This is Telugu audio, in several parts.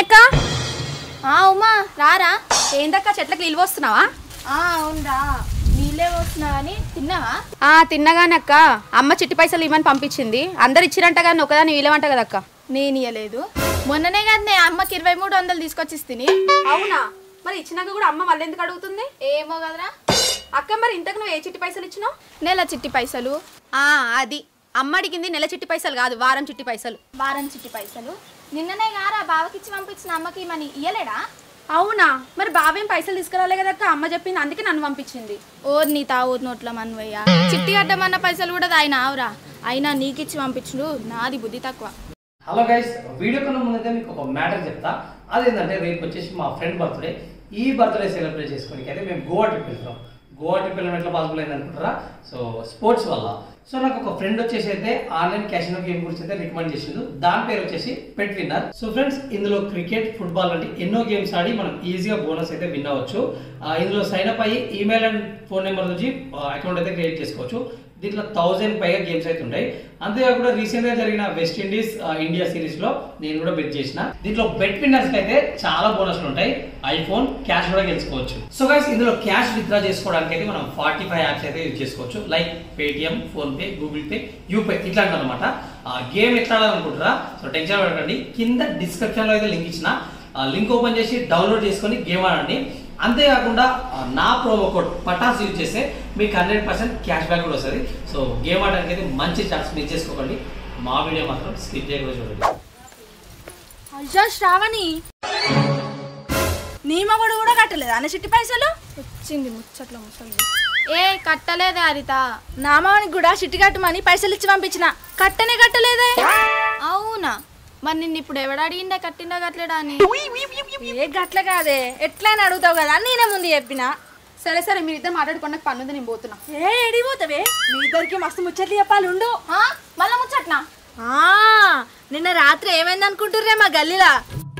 అక్క. ఉమా రారా. ఏందక్క చెట్లకు నీళ్ళు పోస్తున్నావా? అవునరా, నీళ్ళే పోస్తున్నావు అని తిన్నావా? తిన్నగానక్క. అమ్మ చిట్టి పైసలు ఇవ్వని పంపించింది. అందరు ఇచ్చిరంట కానీ ఒకదాన్ని వీలమంట కదక్క. నేను ఇవ్వలేదు. మొన్ననే కదా అమ్మకి 2300 తీసుకొచ్చి తిని. అవునా? మరి ఇచ్చినాక కూడా అమ్మ మళ్ళీ ఎందుకు అడుగుతుంది? ఏమో కదరా అక్క. మరి ఇంతకు నువ్వు ఏ చిట్టి పైసలు ఇచ్చినావు? నెల చిట్టి పైసలు. అది అమ్మ అడిగింది నెల చిట్టి పైసలు కాదు, వారం చిట్టి పైసలు. వారం చిట్టి పైసలు నిన్ననే గారా బావకిచ్చి పంపించిన అమ్మకి మని ఇయ్యలేడా? అవునా? మరి బావేం పైసలు తీసుకురాలే కదక్క. అమ్మ చెప్పింది, అందుకే నన్ను పంపించింది. నీ ఊరు నోట్ల మనవయ్యా. చిట్టి అడ్డమన్న పైసలు కూడా ఆయన ఆవురా. అయినా నీకిచ్చి పంపించుడు నాది బుద్ధి తక్కువ. హలో గైస్, వీడియో కన్నా ముందైతే మీకు ఒక మ్యాటర్ చెప్తా. అదేంటంటే రేపు వచ్చేసి మా ఫ్రెండ్ బర్త్డే. ఈ బర్త్డే సెలబ్రేట్ చేసుకోవడానికి అయితే మేము గోవా ట్రిప్ వెళ్తాం. గోవా ట్రిప్ వెళ్ళడం ఎట్లా పాసిబుల్ అయింది అనుకుంటారా? సో స్పోర్ట్స్ వల్ల. సో నాకు ఒక ఫ్రెండ్ వచ్చేసి అయితే ఆన్లైన్ క్యాసినో గేమ్ గురించి అయితే రికమెండ్ చేసిండు. దాని పేరు వచ్చేసి పెట్ విన్నర్. సో ఫ్రెండ్స్, ఇందులో క్రికెట్, ఫుట్బాల్ అంటే ఎన్నో గేమ్స్ ఆడి మనం ఈజీగా బోనస్ అయితే విన్ అవ్వచ్చు. ఇందులో సైన్ అప్ అయ్యి ఈమెయిల్ అండ్ ఫోన్ నెంబర్ నుంచి అకౌంట్ అయితే క్రియేట్ చేసుకోవచ్చు. దీంట్లో 1000 పైగా గేమ్స్ అయితే ఉంటాయి. అంతేకాకుండా రీసెంట్ గా జరిగిన వెస్ట్ ఇండీస్ ఇండియా సిరీస్ లో నేను కూడా బెట్ చేసిన. దీంట్లో బెట్ విన్నర్స్ అయితే చాలా బోనస్లు ఉంటాయి. ఐఫోన్, క్యాష్ కూడా గెలుచుకోవచ్చు. సో గైస్, ఇందులో క్యాష్ విత్డ్రా చేసుకోవడానికి అయితే మనం 45 యాప్స్ అయితే యూజ్ చేసుకోవచ్చు. Like Paytm, PhonePe, Google Pay, యూపే ఇట్లాంటి అనమాట. గేమ్ ఎట్లా ఆడాలనుకుంటారా? సో టెన్షన్ పడకండి, కింద డిస్క్రిప్షన్ లో అయితే లింక్ ఇచ్చిన. లింక్ ఓపెన్ చేసి డౌన్లోడ్ చేసుకొని గేమ్ ఆడండి. అంతేకాకుండా నా ప్రోమో కోడ్ పటాస్ యూజ్ చేస్తే మీకు 100% క్యాష్ బ్యాక్ కూడా వస్తుంది. సో గేమ్ ఆడడానికి అయితే మంచి ఛాన్స్ మిస్ చేసుకోకండి. మా వీడియో మాత్రం స్కిప్ చేయకుండా చూడండి. అయ్యో శ్రావణి, నీ మగడు కూడా కట్టలేదు అన్న చిట్టి పైసలు? వచ్చింది ముచ్చట్ల ముసలి. కట్టలేదే హరిత. నా మామనికి కూడా చిట్టి కట్టమని పైసలు ఇచ్చి పంపించిన, కట్టలేదే. అవునా? మరి నిన్ను ఇప్పుడు ఎవడు అడిగిందా కట్టిందా కట్టలేడా అని? గట్ల కాదే, ఎట్లయినా అడుగుతావు కదా, నేనే ముందు చెప్పిన. సరే మీరు ఇద్దరు మాట్లాడుకున్న పని ఉంది, నేను పోతున్నా. ఎడిపోతావే? మీ ఇద్దరికి మస్తు ముచ్చట్లు చెప్పాలి, ఉండు. మళ్ళా ముచ్చట్నా? నిన్న రాత్రి ఏమైంది అనుకుంటుర్రే మా గల్లీలా?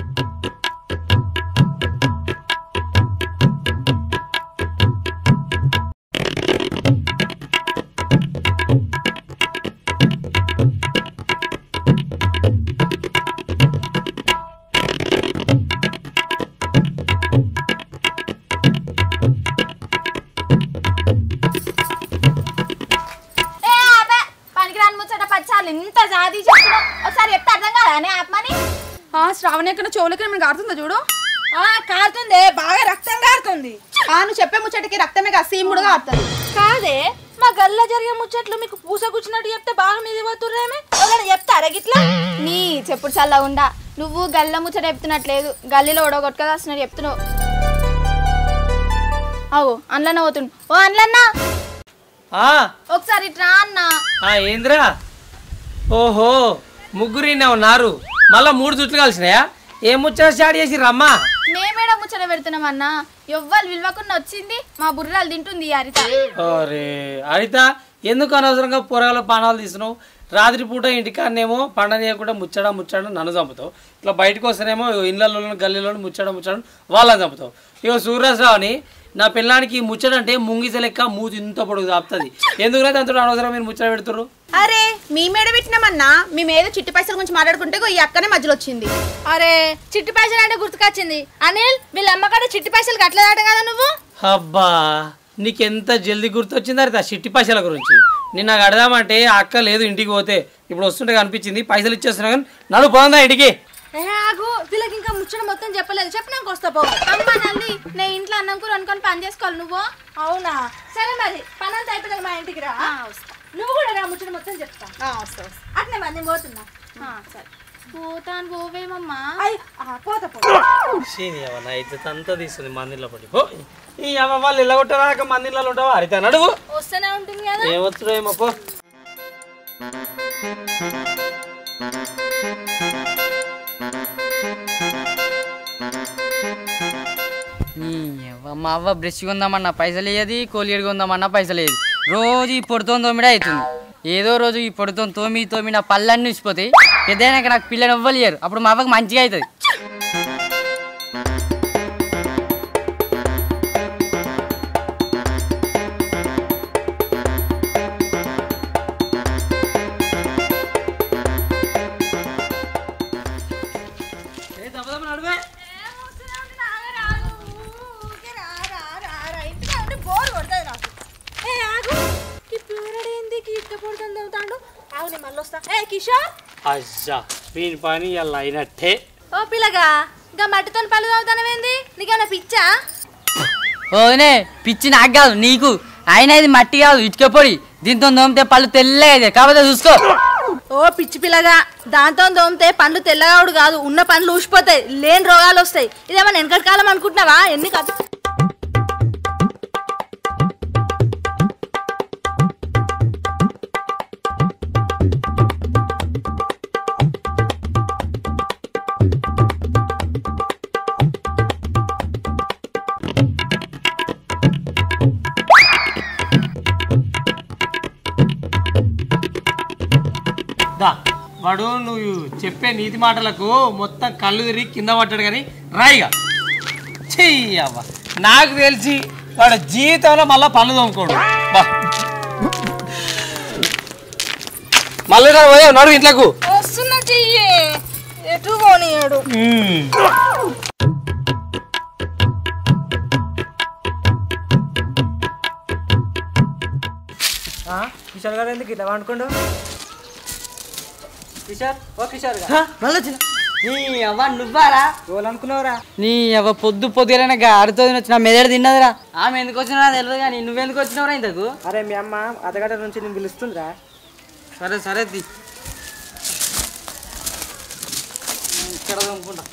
ఇంత జాతి చెప్పిన ఒకసారి చెప్తే అర్థం కాదా అని ఆత్మని? శ్రావణి ఎక్కడ చెవులకి ఏమైనా కారుతుందా చూడు. కారుతుంది, బాగా రక్తం కారుతుంది. నువ్వు చెప్పే ముచ్చటికి రక్తమే కాదు, సీమ్ కూడా కారుతుంది. కాదే, మా గల్లా జరిగే ముచ్చట్లు మీకు పూస కూర్చున్నట్టు చెప్తే బాగా మీద పోతుర్రేమే. చెప్తారా గిట్లా? నీ చెప్పుడు చల్లా ఉండా. నువ్వు గల్ల ముచ్చట చెప్తున్నట్లేదు, గల్లీలో ఓడగొట్టుకదాస్తున్నట్టు చెప్తున్నావు. అవు అందులోనే పోతుండు. ఓ అందులన్నా, ఒకసారి ఇట్రా అన్నా. ఏంద్రా? ఓహో, ముగ్గురు ఉన్నారు. మళ్ళా 3 జుట్లు కలిసినాయా? ఏం ముచ్చట స్టార్ట్ చేసి రమ్మా? మేమేడా ముచ్చట పెడుతున్నామన్నా. ఎవ్వరు విలువకుండా వచ్చింది, మా బుర్రాలు తింటుంది హరిత. అరే హరిత, ఎందుకు అనవసరంగా పొరగల పానాలు తీసినావు? రాత్రి పూట ఇంటికాడనేమో పండనీయకుండా ముచ్చడ నన్ను చంపుతావు. ఇట్లా బయటకు వస్తేనేమో ఇళ్ళలో గల్లీలో ముచ్చడ వాళ్ళని చంపుతావు. ఇగో సూర్యరావుని నా పిల్లానికి ముచ్చట అంటే ముంగిస లెక్క మూతి ఇంత పొడుగు చాపుతుంది. ఎందుకంటే దాంతో అనవసరం మీరు ముచ్చట పెడుతుర్రు. అరే మీ మేడ పెట్టినామన్నా, మేమేదో చిట్టి పైసల గురించి మాట్లాడుకుంటే ఈ అక్కనే మధ్యలో వచ్చింది. అరే చిట్టి పైసలు అంటే గుర్తుకొచ్చింది. అనిల్, వీళ్ళ అమ్మకాడ చిట్టి పైసలు కట్టలేదాట కదా నువ్వు? అబ్బా, నీకెంత జల్దీ గుర్తొచ్చింది అరే చిట్టి పైసల గురించి. నిన్న కడదామంటే అక్క లేదు ఇంటికి పోతే, ఇప్పుడు వస్తుంటే కనిపించింది. పైసలు ఇచ్చేస్తున్నా కానీ నడు పోందా ఇంటికి. వీళ్ళకి ఇంకా ముచ్చట మొత్తం చెప్పలేదు, చెప్పినాక వస్తా పో. అమ్మ నల్లి, నేను ఇంట్లో అన్నం కూర అనుకొని పని చేసుకోవాలి నువ్వు. అవునా? సరే మరి పని అంతా అయిపోయింది, మా ఇంటికి రా. నువ్వు కూడా రా, ముచ్చట మొత్తం చెప్తా. అట్నే మరి నేను పోతున్నా. సరే పోతాను, పోవేమమ్మా. పోతా అంతా తీస్తుంది మందిలో పడి. ఈ అమ్మ వాళ్ళు ఇలా కొట్టాక మందిలో ఉంటావా? హరిత నడువు. వస్తూనే ఉంటుంది కదా. ఏమొచ్చు ఏమో పో. మా అవ్వ బ్రష్ కొందామన్నా పైసలు వేయది, కోలిగేడు కొందామన్నా పైసలు వేయదు. రోజు ఈ పొడితో తోమిడే అవుతుంది. ఏదో రోజు ఈ పొడితో తోమి నా పళ్ళన్నీ ఇచ్చిపోతాయి. పెద్దయినాక నాకు పిల్లని ఇవ్వలేరు, అప్పుడు మా అవ్వకి మంచిగా అవుతుంది. మళ్ళొస్తా. ఏ కిషోర్ అజ్జా వీని పని ఇలా అయినట్టే. ఓ పిల్లగా ఇంకా మట్టితో పళ్ళు తాగుతానవేంది? నీకేమైనా పిచ్చా? ఓనే పిచ్చి నాకు కాదు నీకు. అయినా ఇది మట్టి కాదు ఇటుక పొడి. దీంతో దోమితే పళ్ళు తెల్లగా అయితే కాకపోతే చూసుకో. ఓ పిచ్చి పిల్లగా దాంతో దోమితే పండ్లు తెల్లగావుడు కాదు, ఉన్న పండ్లు ఊసిపోతాయి, లేని రోగాలు వస్తాయి. ఇదేమన్నా వెనకటి కాలం అనుకుంటున్నావా? ఎన్ని కథ వాడు నువ్వు చెప్పే నీతి మాటలకు మొత్తం కళ్ళు తిరిగి కింద పట్టాడు కానీ రాయిగా చెయ్యవ్వ. నాకు తెలిసి వాడు జీవితంలో మళ్ళీ పళ్ళు తోముకోడు. బా మళ్ళీ పోయా నడు ఇంట్లోకు. వస్తున్నా చెయ్యి ఎటు పోనీయాడు. కిషోర్ గారు ఎందుకు ఇట్లా అనుకోండు? కిషోర్ ఓ కిషోర్ నీ అవ్వ నువ్వారా అనుకున్నావురా? నీ అవ్వ పొద్దు పొద్దుగానే ఆడుతో వచ్చిన మెదడు తిన్నదిరా. ఆమె ఎందుకు వచ్చినా తెలియదు కానీ నువ్వెందుకు వచ్చినావురా ఇంతకు? అరే మీ అమ్మ అర్ధగంట నుంచి నేను పిలుస్తుందిరా. సరే సరే ఇక్కడ అనుకుంటా.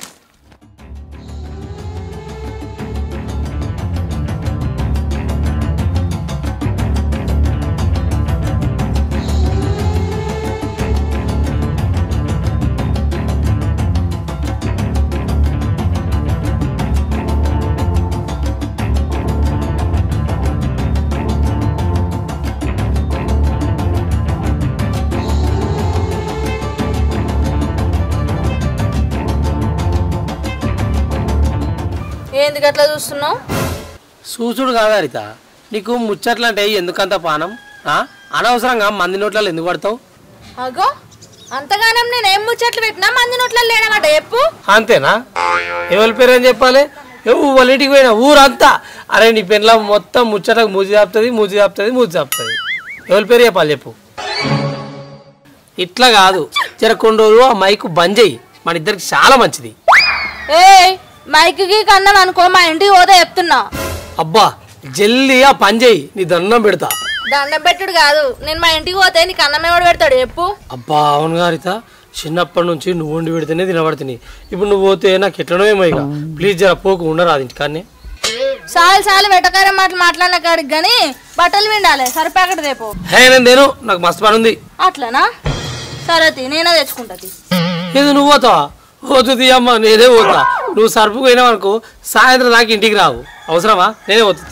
ఎందుకు అట్లా చూస్తున్నావు? చూసుడు కాదు హరిత, నీకు ముచ్చట్లంటే ఎందుకంత పానం? అనవసరంగా మంది నోట్లలో ఎందుకు పడతావు? అగో అంతగానం నేను ఏం ముచ్చట్లు పెట్టినా మంది నోట్ల లేనమాట చెప్పు. అంతేనా? ఎవరి పేరు అని చెప్పాలి? వాళ్ళ ఇంటికి పోయినా ఊరంతా అరే నీ పెన్ల మొత్తం ముచ్చటకు మూజి చాపుతుంది మూజి చాపుతుంది మూజి చాపుతుంది. ఎవరి పేరు చెప్పాలి చెప్పు. ఇట్లా కాదు, జర కొన్ని రోజులు ఆ మైకు బంద్ చెయ్యి, మన ఇద్దరికి చాలా మంచిది. ఏ మైక్కి కన్నాను అనుకో, మా ఇంటికి పోతే చెప్తున్నా. అబ్బా జల్దీ ఆ పని చెయ్యి, నీ దండం పెడతా. దండం పెట్టుడు కాదు, నేను మా ఇంటికి పోతే నీకు అన్నం ఎవడు పెడతాడు చెప్పు. అబ్బా అవును గారిత, చిన్నప్పటి నుంచి నువ్వు వండి పెడితేనే తినబడుతుంది. ఇప్పుడు నువ్వు పోతే నాకు ఎట్లనో ఏమో. ఇక ప్లీజ్ జర పోకు, ఉండరాదు ఇంటికాన్నే. చాలు వెటకారం మాటలు మాట్లాడిన కాడికి కానీ బట్టలు విండాలి, సరి ప్యాకెట్ రేపు. హే నేను దేను, నాకు మస్తు పని ఉంది. అట్లనా? సరే నేనే తెచ్చుకుంటా. ఇది నువ్వు పోతావా? పోతుంది అమ్మ, నేనే పోతా. నువ్వు సరుపు పోయినావు అనుకో, సాయంత్రం నాకు ఇంటికి రావు. అవసరమా? నేనే పోతుంది.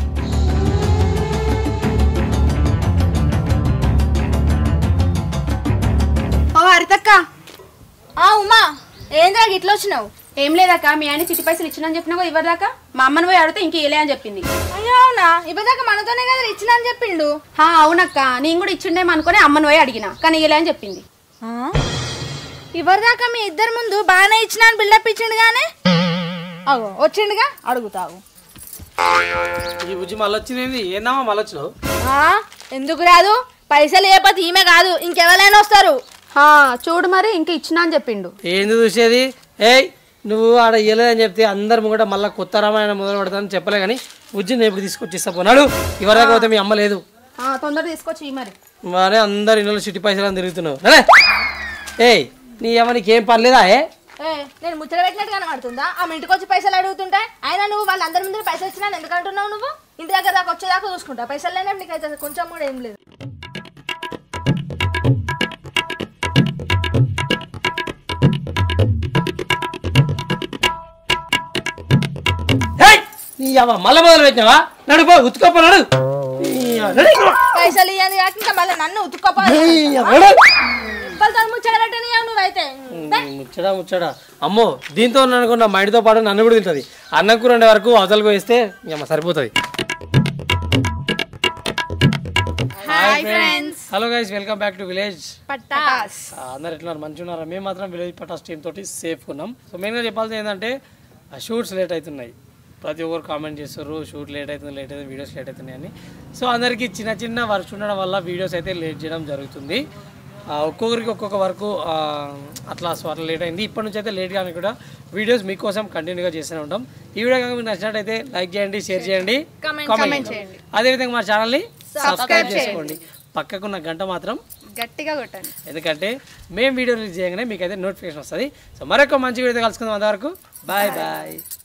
ఓ హరితక్క. ఉమా ఏంద్రా ఇట్లా వచ్చినావు? ఏం లేదక్క, మీ ఆయన చిట్టి పైసలు ఇచ్చినని చెప్పినా ఇవ్వదాకా మా అమ్మని పోయి అడిగితే ఇంక ఇలే అని చెప్పింది. అయ్యో అవునా? ఇవ్వదాకా మనతోనే కదా ఇచ్చిన అని చెప్పిండు. అవునక్క, నేను కూడా ఇచ్చిండేమో అనుకుని అమ్మని పోయి అడిగిన, కానీ ఇలే అని చెప్పింది. ఇవ్వదాకా మీ ఇద్దరు ముందు బాగానే ఇచ్చిన అని బిల్డప్ ఇచ్చిండు గానే. అగో వచ్చిండుగా, అడుగుతావు. ఈ బుజ్జి మళ్ళీ వచ్చింది ఏందమ్మా? మళ్ళీ వచ్చినావు? ఎందుకు రాదు? పైసలు లేకపోతే ఈమె కాదు ఇంకెవరైనా వస్తారు. చూడు మరి ఇంక ఇచ్చినా అని చెప్పిండు. ఏంది చూసేది? ఏయ్ నువ్వు ఆడ ఇవ్వలేదని చెప్తే అందరు కూడా మళ్ళీ కొత్త రామాయణం మొదలు పెడతానని చెప్పలే కానీ బుజ్జి నేను ఎప్పుడు తీసుకొచ్చి ఇస్తా పోనాడు. ఇవరకు పోతే మీ అమ్మ లేదు. తొందర తీసుకొచ్చి మరి. మరే అందరు ఇళ్ళలో చిట్టి పైసలు అని తిరుగుతున్నావు. ఏయ్ నీ అమ్మ నీకేం పర్లేదా? నేను ముచ్చట పెట్టినట్టు కనబడుతుందా? ఆమె ఇంటికి వచ్చి పైసలు అడుగుతుంటే అయినా నువ్వు వాళ్ళందరి ముందు పైసలు ఇచ్చినా ఎందుకు అంటున్నావు? నువ్వు ఇంటి దగ్గర దాకా వచ్చేదాకా చూసుకుంటా, పైసలు లేనప్పుడు నీకైతే కొంచెం కూడా ఏం లేదు. మళ్ళా మొదలు పెట్టినావా? నడుపో ఉతుకోపోనాడు. పైసలు ఇవ్వని కాక ఇంకా మళ్ళీ నన్ను ఉతుక్కోపోవాలి. నువ్వైతే ముచ్చడా అమ్మో, దీంతో అనుకున్న మా ఇంటితో పాటు నన్ను కూడా తింటది. అన్నం కూర ఉండే వరకు అవతలకు వేస్తే అమ్మ సరిపోతుంది. Hello guys, welcome back to village Patas. అందరు ఎట్లా మంచిగా ఉన్నారా? మేము మాత్రం విలేజ్ పటాస్ టీమ్ తోటి సేఫ్ ఉన్నాం. సో మెయిన్గా చెప్పాల్సింది ఏంటంటే షూట్స్ లేట్ అవుతున్నాయి. ప్రతి ఒక్కరు కామెంట్ చేస్తారు షూట్ లేట్ అవుతుంది వీడియోస్ లేట్ అవుతున్నాయి అని. సో అందరికీ చిన్న చిన్న వర్క్స్ ఉండడం వల్ల వీడియోస్ అయితే లేట్ చేయడం జరుగుతుంది. ఒక్కొక్కరికి ఒక్కొక్క వరకు అట్లా లేట్ అయింది. ఇప్పటి నుంచి అయితే లేట్ కానీ కూడా వీడియోస్ మీకోసం కంటిన్యూగా చేస్తూనే ఉంటాం. ఈ వీడియో కనుక మీకు నచ్చినట్టయితే లైక్ చేయండి, షేర్ చేయండి, కామెంట్ చేయండి. అదేవిధంగా మా ఛానల్ని సబ్స్క్రైబ్ చేసుకోండి. పక్కకున్న గంట మాత్రం గట్టిగా కొట్టండి, ఎందుకంటే మేము వీడియో రిలీజ్ చేయగానే మీకైతే నోటిఫికేషన్ వస్తుంది. సో మరొక మంచి వీడియో కలుసుకుందాం. అంతవరకు బాయ్ బాయ్.